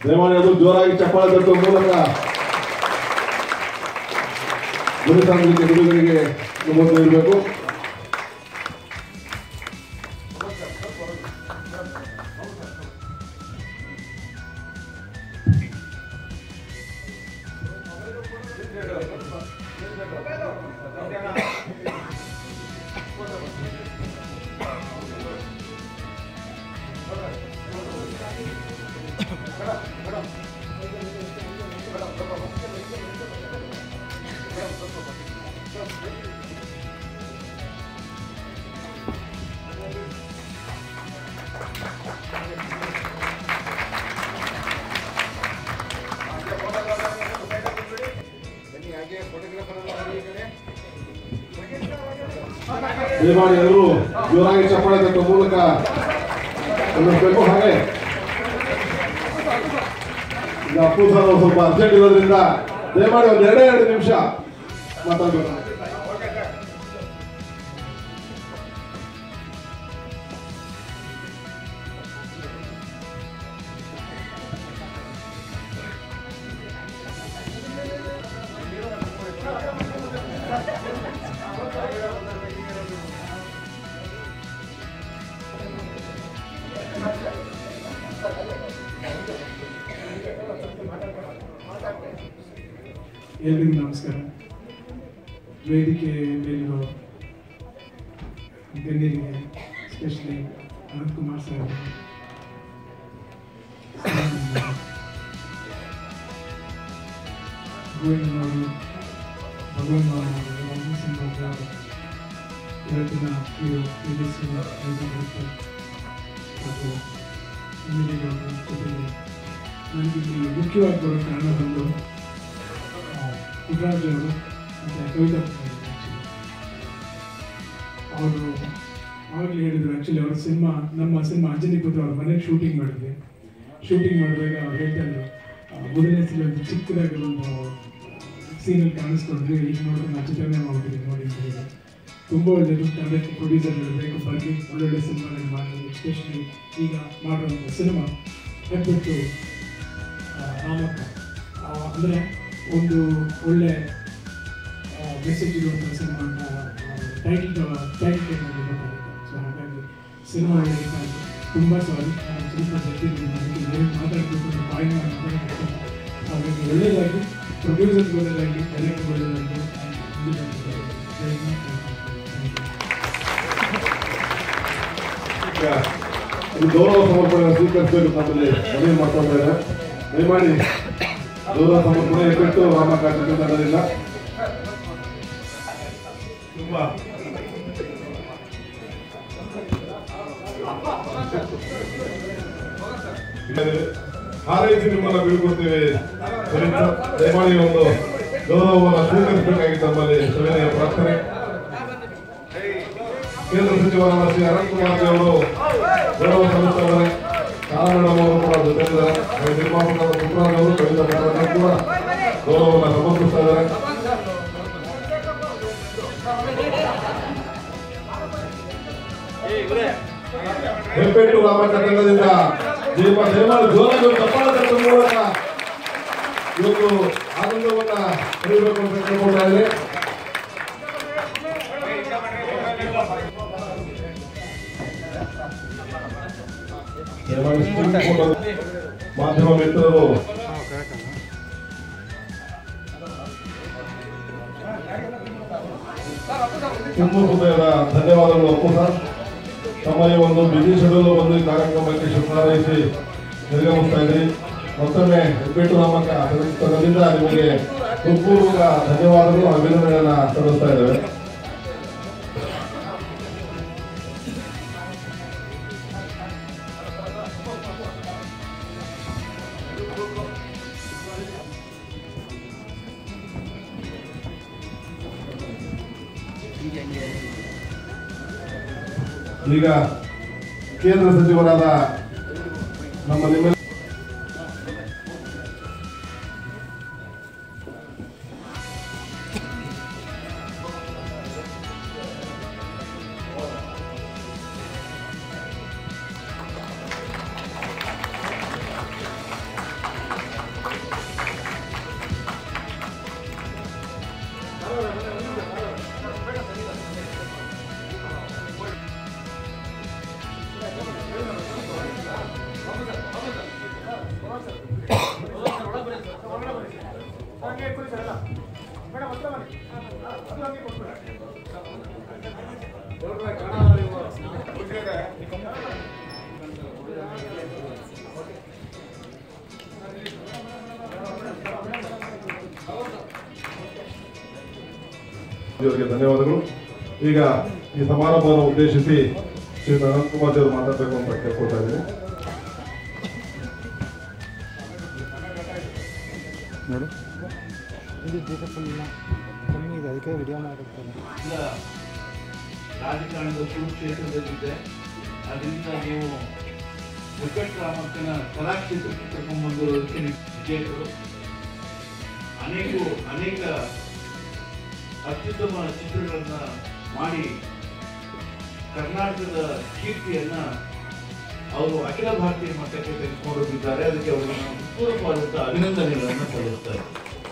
ದಯಮಾಡಿ ಅದು ಜೋರಾಗಿ ಚಪ್ಪಾಳೆ ತಟ್ಟುವ ಮೂಲಕ ಗುರುತಾಂತ್ರಿಕ ಬಿಡುಗಡೆಗೆ ಮುಂದುವರಿಬೇಕು. ದಯಮಾಡಿ ಎಲ್ಲರೂ ಜೋರಾಗಿ ಚಪ್ಪಾಳೆ ತಟ್ಟುವ ಮೂಲಕ ಬೇಕು. ಹಾಗೆ ಈಗ ಅಪ್ಪು ಸರ್ ಸ್ವಲ್ಪ ಅರ್ಜೆಂಟ್ ಇರೋದ್ರಿಂದ ದಯಮಾಡಿ ಒಂದು 2 ನಿಮಿಷ ಮಾತಾಡ್ಬೇಕು. ಎಲ್ರಿಗೂ ನಮಸ್ಕಾರ. ವೇದಿಕೆ ಮೇಲಿರೋ ಗಣ್ಯರಿಗೆ, ಎಸ್ಪೆಷಲಿ ಅನಂತ್ ಕುಮಾರ್ ಸರ್, ಗೋವಿಂದನವರು, ಭಗವಾನ್ ಅವರು, ಸಿಂಗ್ ಅವರು, ಇವತ್ತಿನ ಹಾಗೂ ಇಂಜಿನಿಯರ್ಗಳು ಜೊತೆಗೆ ನನಗೆ ಇಲ್ಲಿ ಮುಖ್ಯವಾಗಿ ಬರೋ ಕಾರಣ ಬಂದು ಪುಟ್ಟರಾಜ್ ಅವರು ಮತ್ತು ಕವಿತಾ ಅವರು ಆವಾಗಲೇ ಹೇಳಿದರು. ಆ್ಯಕ್ಚುಲಿ ಅವ್ರ ನಮ್ಮ ಸಿನಿಮಾ ಅಂಜನಿ ಪುತ್ರ ಅವ್ರ ಮನೆಗೆ ಶೂಟಿಂಗ್ ಮಾಡಿದ್ವಿ. ಶೂಟಿಂಗ್ ಮಾಡಿದಾಗ ಅವ್ರು ಹೇಳ್ತಾ ಇದ್ರು, ಮೊದಲನೇ ಸಲ ಚಿಕ್ಕದಾಗಿ ಒಂದು ಸೀನಲ್ಲಿ ಕಾಣಿಸ್ಕೊಂಡ್ರಿ, ಈಗ ನೋಡಿದ್ರೆ ನಾವು ಚಿತ್ರನೇ ಮಾಡ್ತೀವಿ ನೋಡಿ ಅಂತ ಹೇಳಿ. ತುಂಬ ಒಳ್ಳೆಯದು. ಅದಕ್ಕೆ ಪ್ರೊಡ್ಯೂಸರ್ಗಳು ಬೇಕು, ಬಗ್ಗೆ ಒಳ್ಳೊಳ್ಳೆ ಸಿನಿಮಾಗಳು ಮಾಡಿ, ಎಸ್ಪೆಷಲಿ ಈಗ ಮಾಡುವಂಥ ಸಿನಿಮಾ ಹೆಬ್ಬೆಟ್ಟು ರಾಮಕ್ಕ ಅಂದರೆ ಒಂದು ಒಳ್ಳೆ ಮೆಸೇಜ್ ಇರುವಂಥ ಸಿನಿಮಾ ಅಂತ ಟೈಟಲ್ ಗೊತ್ತಾಗುತ್ತೆ. ಸೊ ಹಾಗಾಗಿ ಸಿನಿಮಾ ಒಳ್ಳೆ ತುಂಬ ಸಾರಿ ಸ್ವಲ್ಪ ಜೊತೆಗೆ ನನಗೆ ಮಾತಾಡಬೇಕು ಅಂತ ಬಾಯಿ ಮಾತಾಡಬೇಕು. ಹಾಗಾಗಿ ಒಳ್ಳೆಯದಾಗಿ ಪ್ರೊಡ್ಯೂಸರ್ಗೆ ಒಳ್ಳೆಯದಾಗಿ, ಡೈರೆಕ್ಟರ್ ಒಳ್ಳೆಯದಾಗಿ, ಗೌರವ ಸಮರ್ಪಣೆ ಸ್ವೀಕರಿಸಬೇಕು ನಮ್ಮಲ್ಲಿ ಮನವಿ ಮಾಡ್ತಾ ಇದ್ದಾರೆ. ದಯಮಾಡಿ ಗೌರವ ಸಮರ್ಪಣೆ ಹೆಬ್ಬೆಟ್ಟು ರಾಮಕ್ಕ ಚಿತ್ರತಂಡದಿಂದ ತುಂಬಾ ಹಾರೈಸಿ ನಿಮ್ಮನ್ನ ಬೀಳ್ಕೊಡ್ತೇವೆ. ದಯಮಾಡಿ ಒಂದು ಗೌರವವನ್ನು ಸ್ವೀಕರಿಸಬೇಕಾಗಿ ತಮ್ಮಲ್ಲಿ ಸವಿನಯ ಪ್ರಾರ್ಥನೆ. ಕೇಂದ್ರ ಸಚಿವರಾದ ಶ್ರೀ ಅನಂತ್ ಕುಮಾರ್ ಅವರು ಗೌರವ ಸಲ್ಲಿಸಿದ್ದಾರೆ. ಕಾರಣವರು ಕೂಡ ಜೊತೆಯಿದ್ದಾರೆ. ನಿರ್ಮಾಪಕರಾದ ಪುಟ್ಟರಾಜ್ ಅವರು, ಕವಿತಾ ಪುಟ್ಟರಾಜ್ ಕೂಡ ಗೌರವವನ್ನು ಸಮರ್ಪಿಸ್ತಾ ಇದ್ದಾರೆ. ಹೆಬ್ಬೆಟ್ಟು ರಾಮಕ್ಕ ತಂಡದಿಂದ ಜೋರಾಗಿ ಚಪ್ಪಾಳೆ ತಟ್ಟುವ ಮೂಲಕ ಇವತ್ತು ಆನಂದವನ್ನ ಪಡೆಯಬೇಕು ಅಂತ ಕೇಳ್ಕೊಳ್ತಾ ಇದ್ದಾರೆ. ಮಾಧ್ಯಮ ಮಿತ್ರರು ತುಂಬ ಹೃದಯದ ಧನ್ಯವಾದಗಳು. ಅಪ್ಪು ಸರ್, ತಮ್ಮ ಈ ಒಂದು ಬಿಸಿ ಶೆಡ್ಯೂಲ್ ಬಂದು ಈ ಕಾರ್ಯಕ್ರಮಕ್ಕೆ ಶುಭಾರೈಸಿ ನಿರ್ಗಮಿಸ್ತಾ ಇದ್ರಿ. ಮತ್ತೊಮ್ಮೆ ಹೆಬ್ಬೆಟ್ಟು ರಾಮಕ್ಕ ತಂಡದಿಂದ ನಿಮಗೆ ಹೃತ್ಪೂರ್ವಕ ಧನ್ಯವಾದಗಳು, ಅಭಿನಂದನೆಯನ್ನ ಸಲ್ಲಿಸ್ತಾ ಇದ್ದೇವೆ. ಈಗ ಕೇಂದ್ರ ಸಚಿವರಾದ ನಮ್ಮ ನಿಮ್ಮೆಲ್ಲ ಇವರಿಗೆ ಧನ್ಯವಾದಗಳು. ಈಗ ಈ ಸಮಾರಂಭವನ್ನು ಉದ್ದೇಶಿಸಿ ಶ್ರೀ ಅನಂತ್ ಕುಮಾರ್ ಅವರು ಮಾತಾಡಬೇಕು ಅಂತ ಕೇಳ್ಕೊಳ್ತಾ ಇದ್ದೀನಿ. ನೋಡು ಇದು ದೀಪಲ್ಲ ಕಮ್ಮಿ ಇದೆ, ಅದಕ್ಕೆ ವಿಡಿಯೋ ಮಾಡಿರ್ತಾರೆ. ರಾಜಕಾರಣದ ಕುರುಕ್ಷೇತ್ರದಲ್ಲಿದೆ. ಅದರಿಂದ ನೀವು ವೆಂಕಟರಾಮಕ್ಕನ ಕಲಾಕ್ಷೇತ್ರಕ್ಕೆ ಕರ್ಕೊಂಡ್ಬಂದಿರೋದಕ್ಕೆ ವಿಜೇತರು. ಅನೇಕ ಅತ್ಯುತ್ತಮ ಚಿತ್ರಗಳನ್ನ ಮಾಡಿ ಕರ್ನಾಟಕದ ಕೀರ್ತಿಯನ್ನ ಅವರು ಅಖಿಲ ಭಾರತೀಯ ಮಟ್ಟಕ್ಕೆ ತೆಗೆದುಕೊಂಡಿದ್ದಾರೆ. ಅದಕ್ಕೆ ಅವರಿಗೆ ಪೂರ್ವಕವಾದಂತಹ ಅಭಿನಂದನೆಗಳನ್ನು ಸಲ್ಲಿಸ್ತಾರೆ.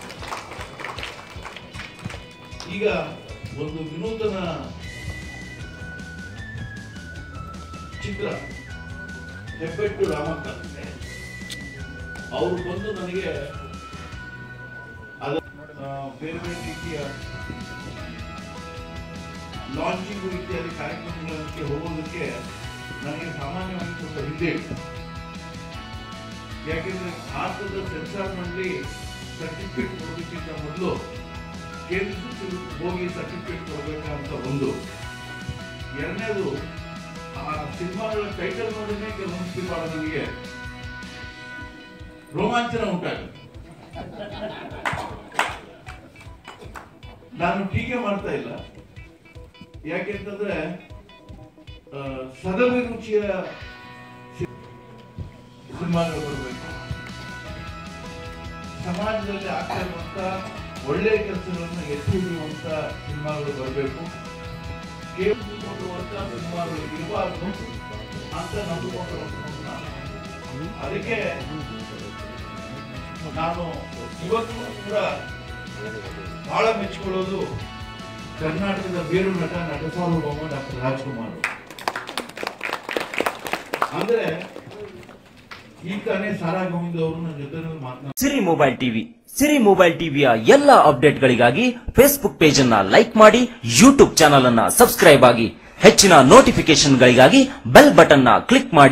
ಈಗ ಒಂದು ವಿನೂತನ ಚಿತ್ರ ಹೆಬ್ಬೆಟ್ಟು ರಾಮಕ್ಕ ಅವರು ಬಂದು ನನಗೆ ಬೇರೆ ಬೇರೆ ರೀತಿಯ ಲಾಂಚಿಂಗ್ ಇತ್ಯಾದಿ ಕಾರ್ಯಕ್ರಮಗಳಿಗೆ ಹೋಗೋದಕ್ಕೆ ನನಗೆ ಸಾಮಾನ್ಯವಾಗಿ ಸ್ವಲ್ಪ ಹಿಂದೆ. ಯಾಕೆಂದ್ರೆ ಭಾರತದ ಸೆನ್ಸಾರ್ ಮಂಡಳಿ ಸರ್ಟಿಫಿಕೇಟ್ ಕೊಡೋದಕ್ಕಿಂತ ಮೊದಲು ಕೇಂದ್ರ ಸಚಿವರು ಹೋಗಿ ಸರ್ಟಿಫಿಕೇಟ್ ಕೊಡಬೇಕಂತ ಒಂದು. ಎರಡನೇದು, ಆ ಸಿನಿಮಾಗಳ ಟೈಟಲ್ ನೋಡಿನೇ ಕೆಲವೊಂದು ಸಿನಿಮಾ ನನಗೆ ರೋಮಾಂಚನ ಉಂಟಾಗುತ್ತೆ. ನಾನು ಟೀಕೆ ಮಾಡ್ತಾ ಇಲ್ಲ, ಯಾಕೆಂತಂದ್ರೆ ಸದಭಿರುಚಿಯ ಸಿನಿಮಾಗಳು ಬರಬೇಕು. ಸಮಾಜದಲ್ಲಿ ಆಗ್ತಾ ಇರುವಂತ ಒಳ್ಳೆಯ ಕೆಲಸಗಳನ್ನು ಎತ್ತಿ ಹಿಡಿಯುವಂತ ಸಿನಿಮಾಗಳು ಬರಬೇಕು. ಕೇಳಿಕೊಳ್ಳುವಂತ ಸಿನಿಮಾಗಳು ಇರಬಾರ್ದು ಅಂತ ನಂಬಿಕೊಂಡಿರುವಂತ. ಅದಕ್ಕೆ ನಾನು ಇವತ್ತು ಕೂಡ ಬಹಳ ಮೆಚ್ಚಿಕೊಳ್ಳೋದು ಕರ್ನಾಟಕದ ಬೇರು ನಟ ಸಾರ್ವಭೌಮ ಡಾಕ್ಟರ್ ರಾಜ್ಕುಮಾರ್. ಅಂದ್ರೆ ಈ ತಾನೇ ಸಾರಾ ಗೋವಿಂದ್ ಅವರು ನನ್ನ ಜೊತೆ ಮಾತನಾಡ. Siri mobile TV, Siri mobile ಟಿವಿಯ ಎಲ್ಲಾ ಅಪ್ಡೇಟ್ಗಳಿಗಾಗಿ ಫೇಸ್ಬುಕ್ ಪೇಜ್ ಅನ್ನ ಲೈಕ್ ಮಾಡಿ, ಯೂಟ್ಯೂಬ್ ಚಾನೆಲ್ ಅನ್ನ ಸಬ್ಸ್ಕ್ರೈಬ್ ಆಗಿ, ಹೆಚ್ಚಿನ ನೋಟಿಫಿಕೇಶನ್ಗಳಿಗಾಗಿ ಬೆಲ್ ಬಟನ್ ನ ಕ್ಲಿಕ್ ಮಾಡಿ.